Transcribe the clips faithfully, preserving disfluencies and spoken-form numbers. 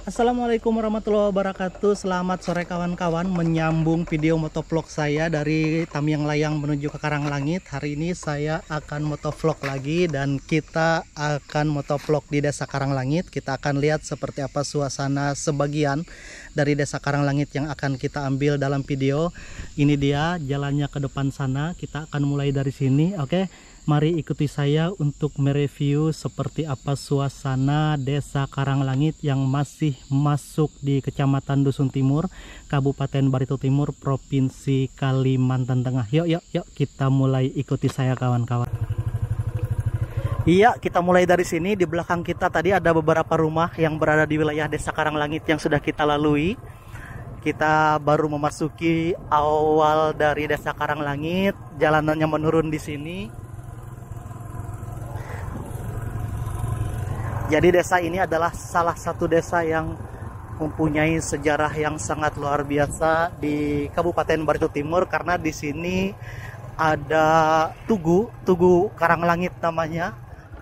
Assalamualaikum warahmatullahi wabarakatuh. Selamat sore kawan-kawan. Menyambung video motovlog saya dari Tamiang Layang menuju ke Karanglangit. Hari ini saya akan motovlog lagi dan kita akan motovlog di Desa Karanglangit. Kita akan lihat seperti apa suasana sebagian dari Desa Karanglangit yang akan kita ambil dalam video. Ini dia jalannya ke depan sana. Kita akan mulai dari sini. Oke. Mari ikuti saya untuk mereview seperti apa suasana Desa Karanglangit yang masih masuk di Kecamatan Dusun Timur, Kabupaten Barito Timur, Provinsi Kalimantan Tengah. Yuk, yuk, yuk, kita mulai, ikuti saya kawan-kawan. Iya, kita mulai dari sini. Di belakang kita tadi ada beberapa rumah yang berada di wilayah Desa Karanglangit yang sudah kita lalui. Kita baru memasuki awal dari Desa Karanglangit. Jalanannya menurun di sini. Jadi desa ini adalah salah satu desa yang mempunyai sejarah yang sangat luar biasa di Kabupaten Barito Timur, karena di sini ada tugu, tugu Karanglangit namanya.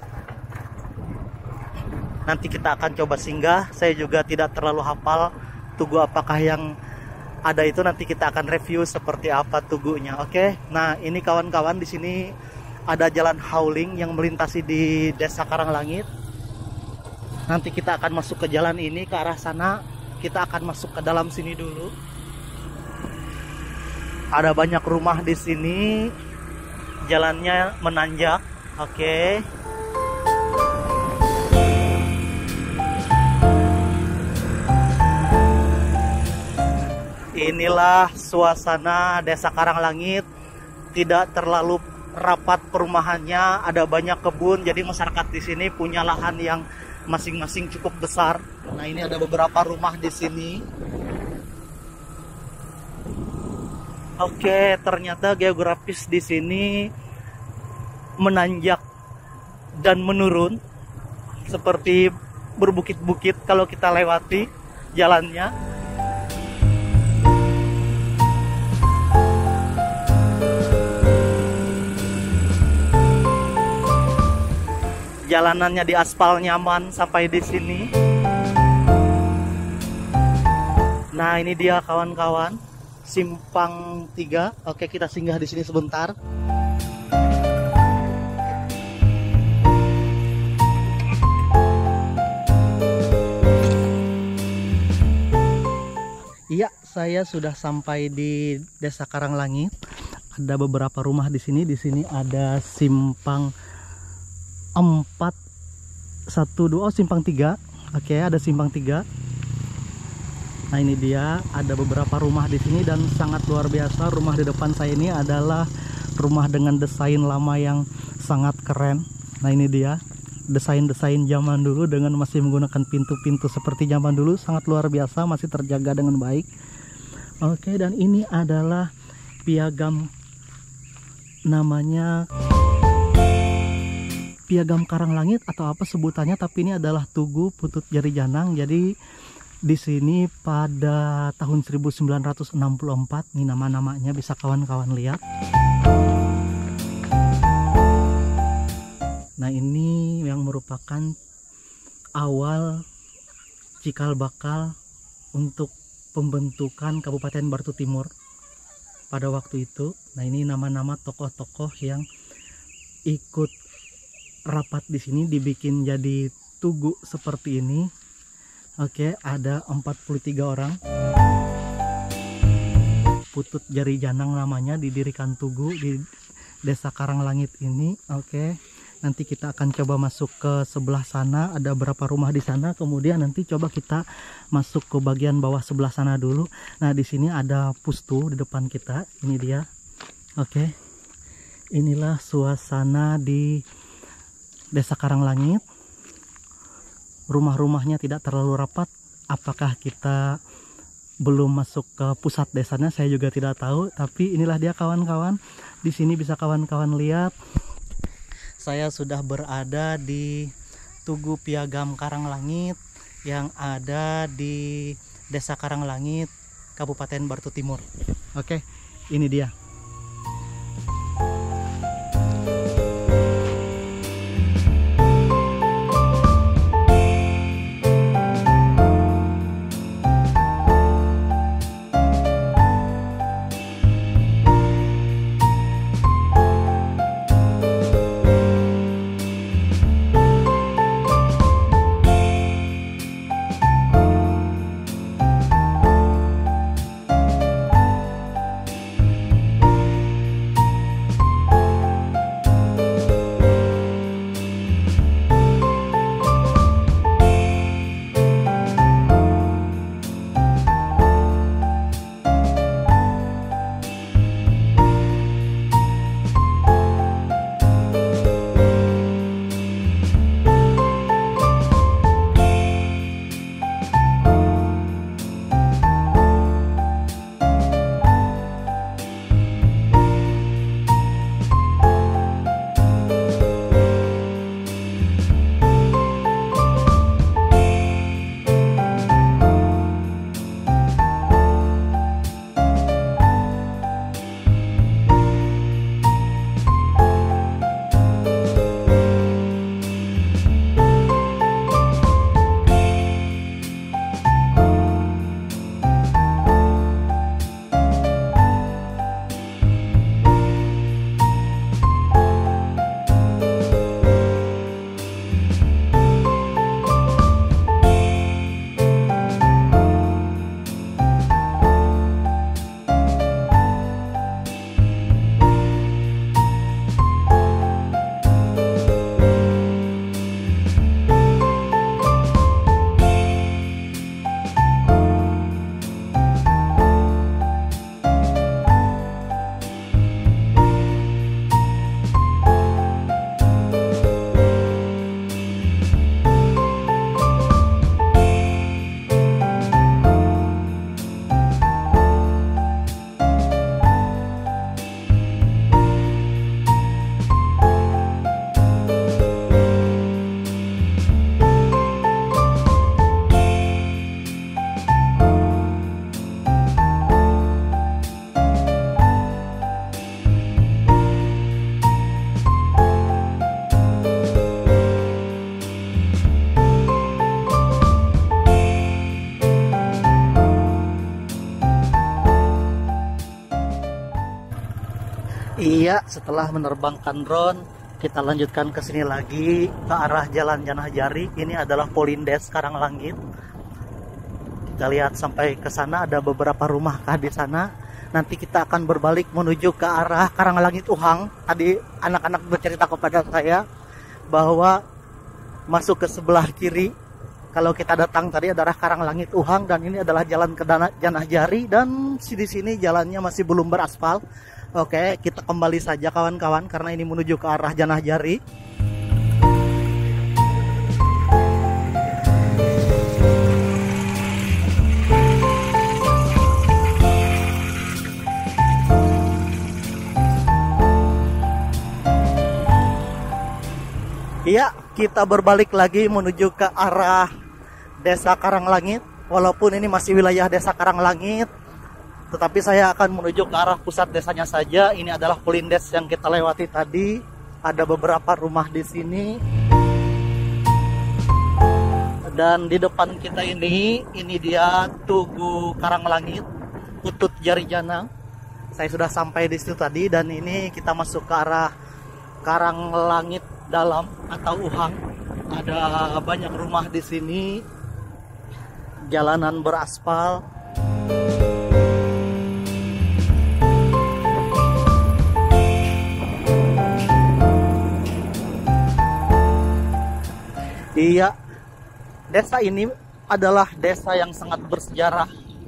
Nanti kita akan coba singgah. Saya juga tidak terlalu hafal tugu apakah yang ada itu. Nanti kita akan review seperti apa tugunya. Oke. Nah, ini kawan-kawan, di sini ada jalan hauling yang melintasi di Desa Karanglangit. Nanti kita akan masuk ke jalan ini, ke arah sana. Kita akan masuk ke dalam sini dulu. Ada banyak rumah di sini. Jalannya menanjak. Oke. Inilah suasana Desa Karanglangit. Tidak terlalu rapat perumahannya, ada banyak kebun. Jadi masyarakat di sini punya lahan yang masing-masing cukup besar. Nah, ini ada beberapa rumah di sini. Oke, ternyata geografis di sini menanjak dan menurun, seperti berbukit-bukit kalau kita lewati jalannya. Jalanannya di aspal nyaman sampai di sini. Nah, ini dia kawan-kawan, simpang tiga. Oke, kita singgah di sini sebentar. Iya, saya sudah sampai di Desa Karanglangit. Ada beberapa rumah di sini. Di sini ada simpang empat satu dua, oh simpang tiga. Oke, ada simpang tiga. Nah, ini dia, ada beberapa rumah di sini dan sangat luar biasa. Rumah di depan saya ini adalah rumah dengan desain lama yang sangat keren. Nah, ini dia desain-desain zaman dulu dengan masih menggunakan pintu-pintu seperti zaman dulu, sangat luar biasa, masih terjaga dengan baik. Oke, dan ini adalah piagam, namanya Piagam Karanglangit atau apa sebutannya, tapi ini adalah Tugu Putut Jari Janang. Jadi di sini pada tahun seribu sembilan ratus enam puluh empat, nih nama-namanya bisa kawan-kawan lihat. Nah, ini yang merupakan awal cikal bakal untuk pembentukan Kabupaten Barito Timur pada waktu itu. Nah, ini nama-nama tokoh-tokoh yang ikut rapat di sini, dibikin jadi tugu seperti ini. Oke, ada empat puluh tiga orang. Putut Jari Janang namanya, didirikan tugu di Desa Karanglangit ini. Oke, nanti kita akan coba masuk ke sebelah sana, ada berapa rumah di sana. Kemudian nanti coba kita masuk ke bagian bawah sebelah sana dulu. Nah, di sini ada pustu di depan kita. Ini dia. Oke, inilah suasana di Desa Karanglangit. Rumah-rumahnya tidak terlalu rapat. Apakah kita belum masuk ke pusat desanya, saya juga tidak tahu. Tapi inilah dia kawan-kawan. Di sini bisa kawan-kawan lihat. Saya sudah berada di Tugu Piagam Karanglangit yang ada di Desa Karanglangit, Kabupaten Barito Timur. Oke, ini dia. Iya, setelah menerbangkan drone, kita lanjutkan ke sini lagi ke arah Jalan Janah Jari. Ini adalah Polindes Karanglangit. Kita lihat sampai ke sana ada beberapa rumah kah di sana. Nanti kita akan berbalik menuju ke arah Karanglangit Uhang. Tadi anak-anak bercerita kepada saya bahwa masuk ke sebelah kiri kalau kita datang tadi adalah Karanglangit Uhang, dan ini adalah jalan ke Janah Jari, dan di sini jalannya masih belum beraspal. Oke, kita kembali saja kawan-kawan karena ini menuju ke arah Janah Jari. Iya, kita berbalik lagi menuju ke arah Desa Karanglangit. Walaupun ini masih wilayah Desa Karanglangit, tetapi saya akan menuju ke arah pusat desanya saja. Ini adalah Polindes yang kita lewati tadi. Ada beberapa rumah di sini. Dan di depan kita ini, ini dia Tugu Karanglangit, Utut Jari Janang. Saya sudah sampai di situ tadi, dan ini kita masuk ke arah Karanglangit dalam atau Uhang. Ada banyak rumah di sini. Jalanan beraspal. Iya, desa ini adalah desa yang sangat bersejarah.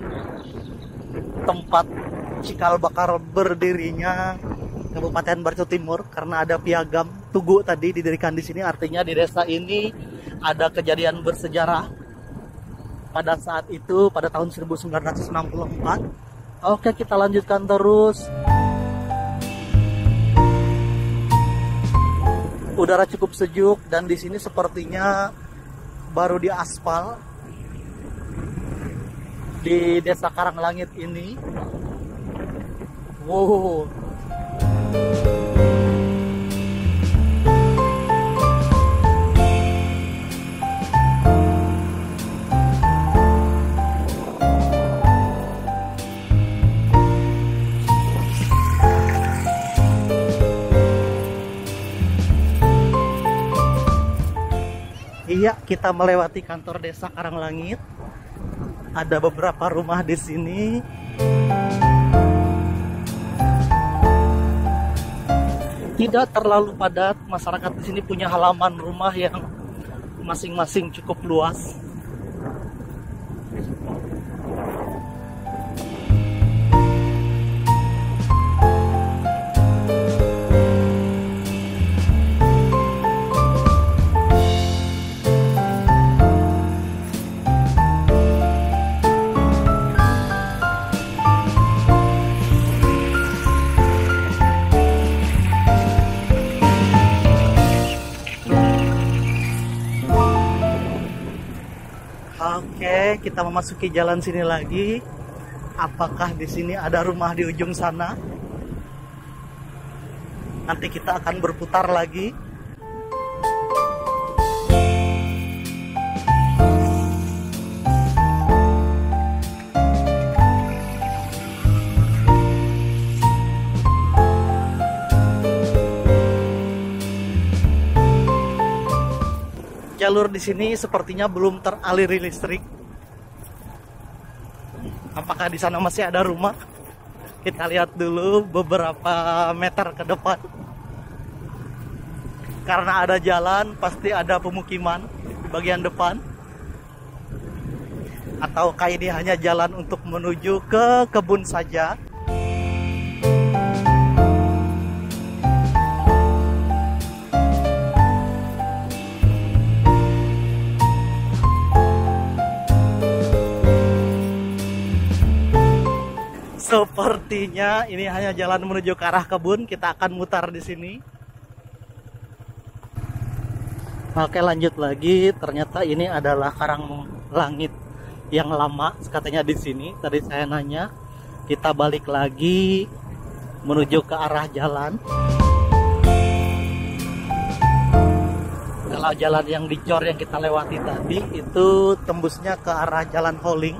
Tempat cikal bakal berdirinya Kabupaten Barito Timur, karena ada piagam tugu tadi didirikan di sini. Artinya di desa ini ada kejadian bersejarah pada saat itu, pada tahun seribu sembilan ratus enam puluh empat. Oke, kita lanjutkan terus. Udara cukup sejuk, dan di sini sepertinya baru diaspal di Desa Karanglangit ini. Wow. Iya, kita melewati kantor Desa Karanglangit. Ada beberapa rumah di sini. Tidak terlalu padat. Masyarakat di sini punya halaman rumah yang masing-masing cukup luas. Oke, kita memasuki jalan sini lagi. Apakah di sini ada rumah di ujung sana? Nanti kita akan berputar lagi. Jalur di sini sepertinya belum teraliri listrik. Apakah di sana masih ada rumah? Kita lihat dulu beberapa meter ke depan. Karena ada jalan, pasti ada pemukiman di bagian depan. Ataukah ini hanya jalan untuk menuju ke kebun saja? Sepertinya ini hanya jalan menuju ke arah kebun. Kita akan mutar di sini. Oke, lanjut lagi. Ternyata ini adalah Karanglangit yang lama, katanya di sini. Tadi saya nanya. Kita balik lagi menuju ke arah jalan. Kalau jalan yang dicor yang kita lewati tadi itu tembusnya ke arah Jalan Holing.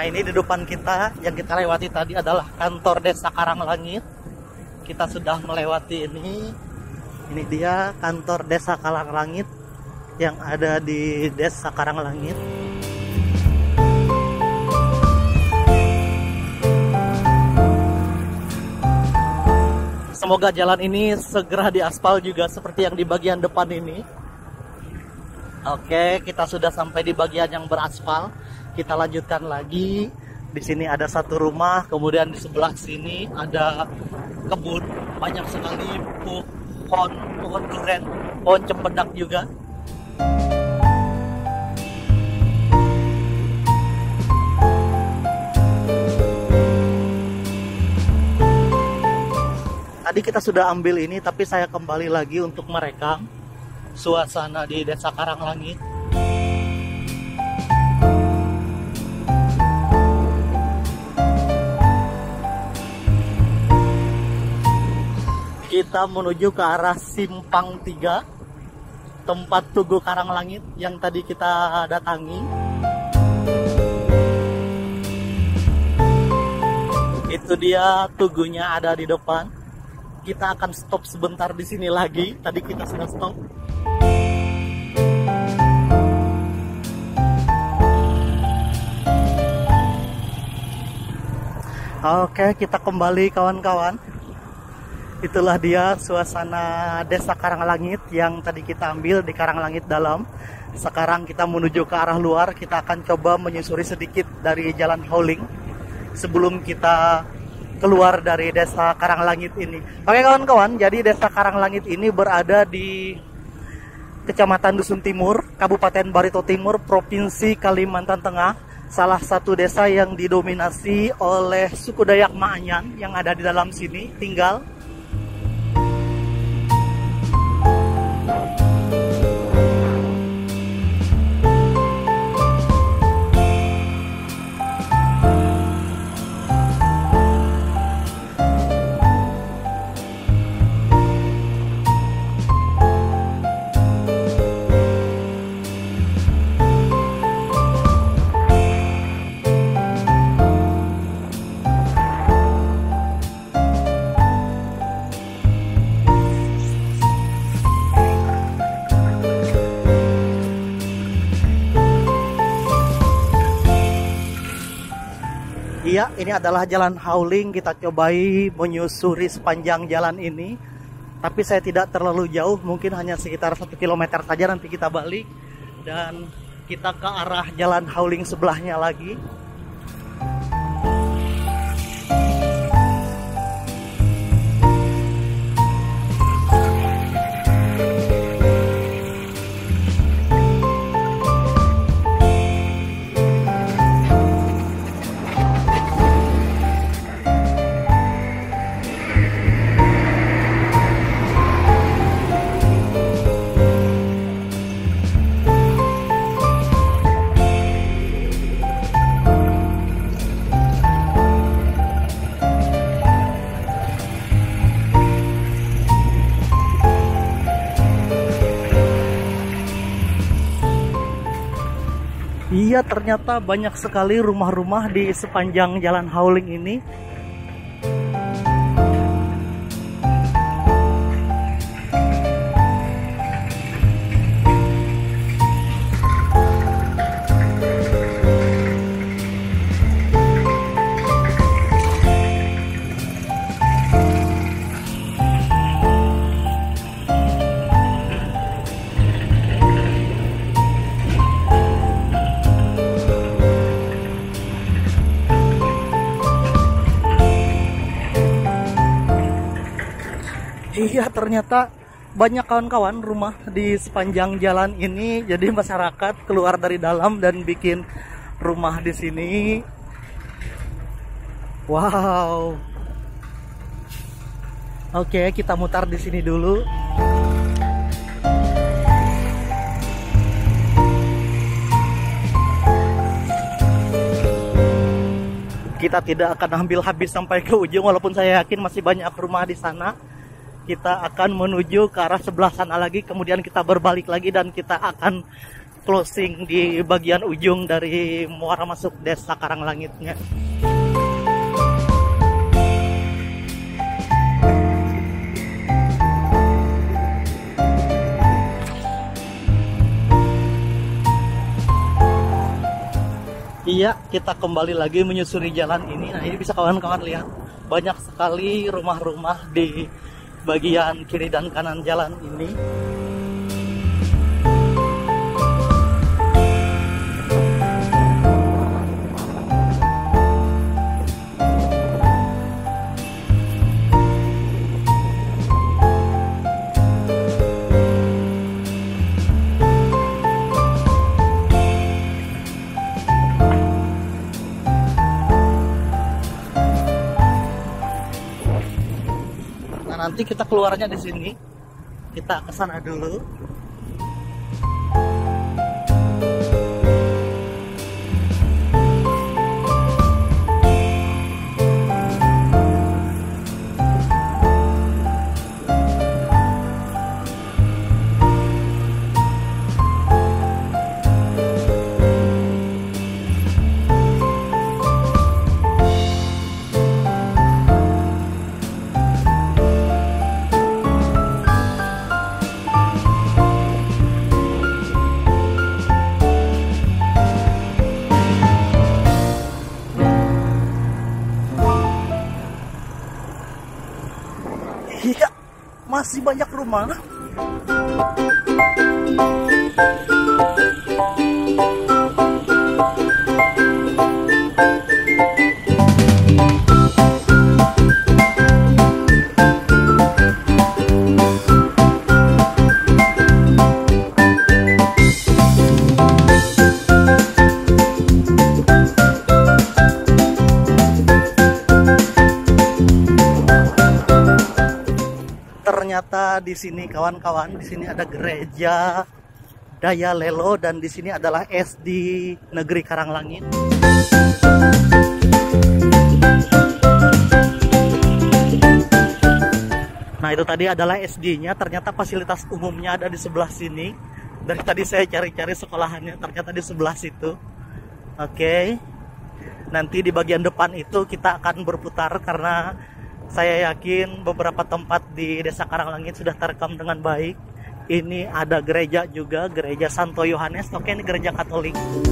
ini di depan kita yang kita lewati tadi adalah kantor Desa Karanglangit. Kita sudah melewati ini. Ini dia kantor Desa Karanglangit yang ada di Desa Karanglangit. Semoga jalan ini segera diaspal juga seperti yang di bagian depan ini. Oke, kita sudah sampai di bagian yang beraspal. Kita lanjutkan lagi. Di sini ada satu rumah, kemudian di sebelah sini ada kebun, banyak sekali pohon, pohon duren, pohon cempedak juga. Tadi kita sudah ambil ini, tapi saya kembali lagi untuk merekam suasana di Desa Karanglangit. Kita menuju ke arah Simpang tiga, tempat Tugu Karanglangit yang tadi kita datangi. Itu dia tugunya ada di depan. Kita akan stop sebentar di sini lagi. Tadi kita sudah stop. Oke, kita kembali kawan-kawan. Itulah dia suasana Desa Karanglangit yang tadi kita ambil di Karanglangit dalam. Sekarang kita menuju ke arah luar. Kita akan coba menyusuri sedikit dari Jalan Hauling sebelum kita keluar dari Desa Karanglangit ini. Oke kawan-kawan, jadi Desa Karanglangit ini berada di Kecamatan Dusun Timur, Kabupaten Barito Timur, Provinsi Kalimantan Tengah. Salah satu desa yang didominasi oleh suku Dayak Maanyan yang ada di dalam sini tinggal. Iya, ini adalah Jalan Hauling. Kita cobai menyusuri sepanjang jalan ini. Tapi saya tidak terlalu jauh, mungkin hanya sekitar satu kilometer saja. Nanti kita balik dan kita ke arah Jalan Hauling sebelahnya lagi. Iya, ternyata banyak sekali rumah-rumah di sepanjang Jalan Hauling ini. Iya, ternyata banyak kawan-kawan rumah di sepanjang jalan ini. Jadi masyarakat keluar dari dalam dan bikin rumah di sini. Wow. Oke, kita mutar di sini dulu. Kita tidak akan ambil habis sampai ke ujung, walaupun saya yakin masih banyak rumah di sana. Kita akan menuju ke arah sebelah sana lagi, kemudian kita berbalik lagi dan kita akan closing di bagian ujung dari muara masuk desa Karanglangitnya. Iya, kita kembali lagi menyusuri jalan ini. Nah, ini bisa kawan-kawan lihat, banyak sekali rumah-rumah di bagian kiri dan kanan jalan ini. Nanti kita keluarnya di sini. Kita ke sana dulu. Iya, masih banyak rumah. Ternyata di sini kawan-kawan, di sini ada gereja Daya Lelo dan di sini adalah S D Negeri Karanglangit. Nah, itu tadi adalah S D-nya. Ternyata fasilitas umumnya ada di sebelah sini. Dari tadi saya cari-cari sekolahannya, ternyata di sebelah situ. Oke. Nanti di bagian depan itu kita akan berputar karena saya yakin beberapa tempat di Desa Karanglangit sudah terekam dengan baik. Ini ada gereja juga, gereja Santo Yohanes. Oke, ini gereja Katolik.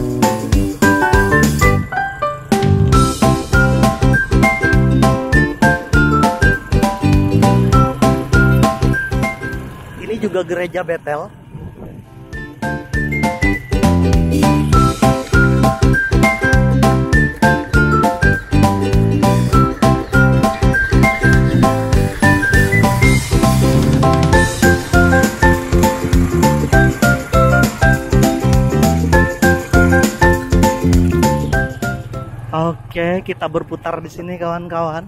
Ini juga gereja Betel. Oke, kita berputar di sini kawan-kawan.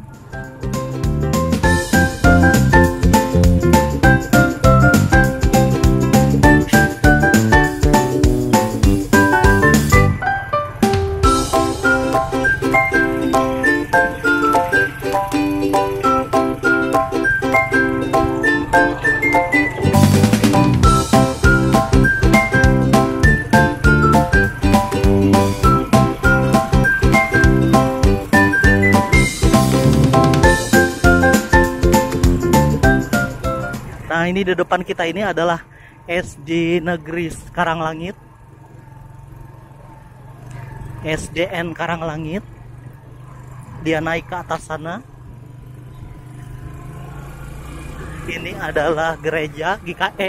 Nah, ini di depan kita ini adalah S D Negeri Karanglangit, S D N Karanglangit. Dia naik ke atas sana. Ini adalah gereja G K E.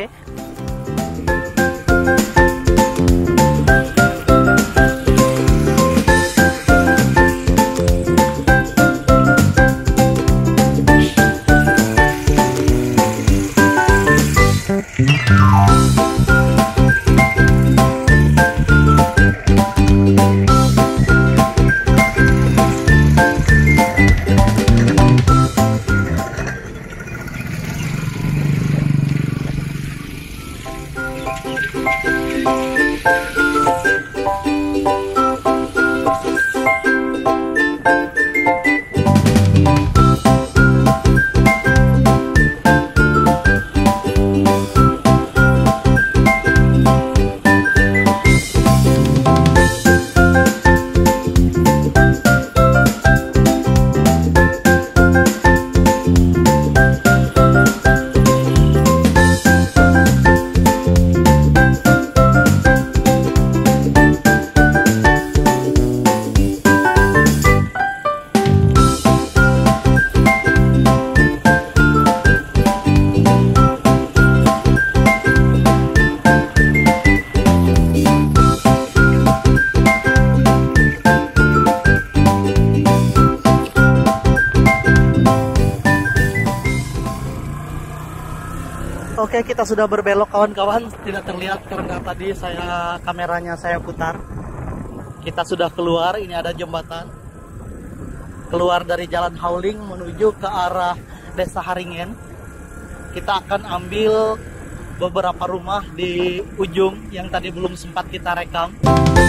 Oke, kita sudah berbelok kawan-kawan. Tidak terlihat karena tadi saya kameranya saya putar. Kita sudah keluar, ini ada jembatan. Keluar dari Jalan Hauling menuju ke arah Desa Haringen. Kita akan ambil beberapa rumah di ujung yang tadi belum sempat kita rekam.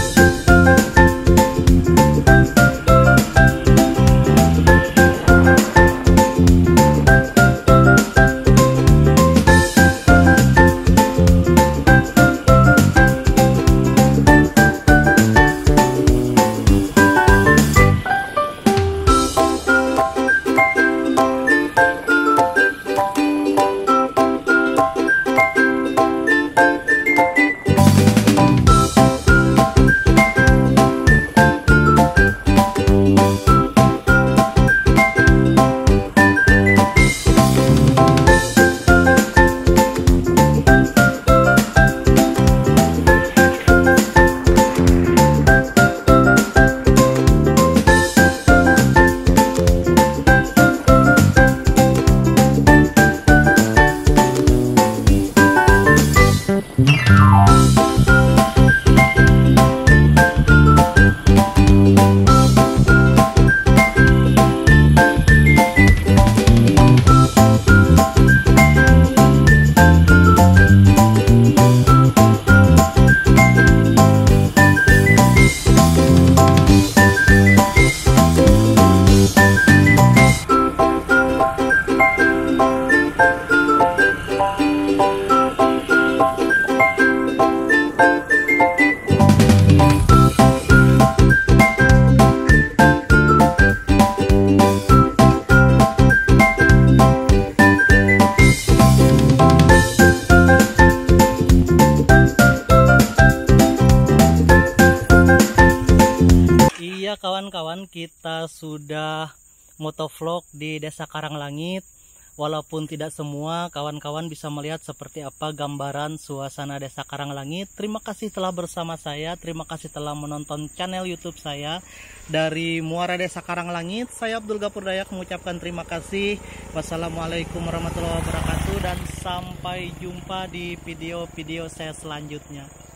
Kawan-kawan, kita sudah motovlog di Desa Karanglangit. Walaupun tidak semua kawan-kawan bisa melihat seperti apa gambaran suasana Desa Karanglangit. Terima kasih telah bersama saya, terima kasih telah menonton channel YouTube saya dari Muara Desa Karanglangit. Saya Abdul Gapur Dayak mengucapkan terima kasih. Wassalamualaikum warahmatullahi wabarakatuh dan sampai jumpa di video-video saya selanjutnya.